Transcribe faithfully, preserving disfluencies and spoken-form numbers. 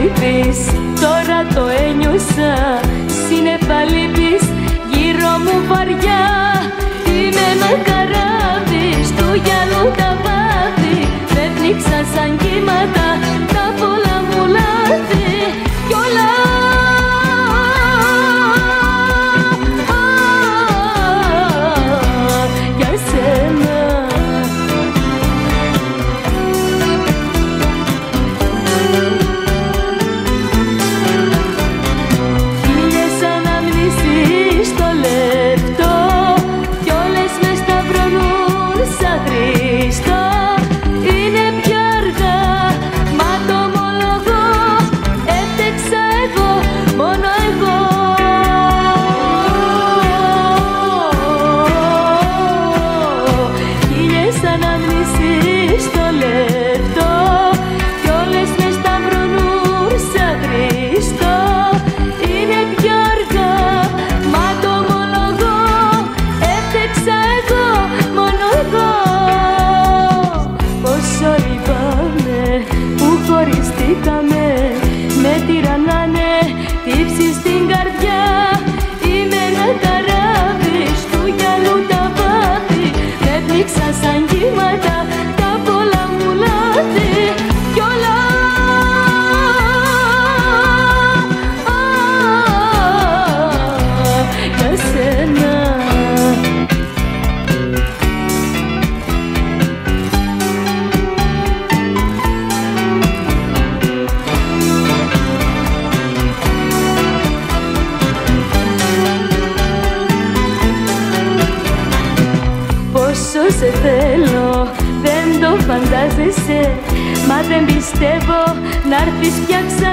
λείπεις, τώρα το ένιωσα. Σύννεφα λείπεις, γύρω μου βαριά. Είμαι ένα καράβι, στου γυαλού τα βάθη. Με πνίξαν σαν κύματα τα πολλά μου λάθη. Κι όλα για σένα. Χίλιες αναμνήσεις στο λεπτό κι όλες με σταυρώνουν σαν Χριστό. Είναι πια αργά, μα το ομολογώ, έφτεξα εγώ, μόνο εγώ. Χίλιες αναμνήσεις στο λεπτό κι όλες με σταυρώνουν σαν Χριστό. Είναι πια αργά, μα το ομολογώ, έφτεξα εγώ, μόνο εγώ. Πόσο λυπάμαι που χωριστήκαμε, με τυραννάνε τύψεις στην καρδιά. Είμαι ένα καράβι, στου γυαλού τα βάθη. Με πνίξαν σαν κύματα τα πολλά μου λάθη. Κι όλα για σένα. Πόσο σε θέλω, δεν το φαντάζεσαι. Μα δεν πιστεύω να έρθεις πια ξανά.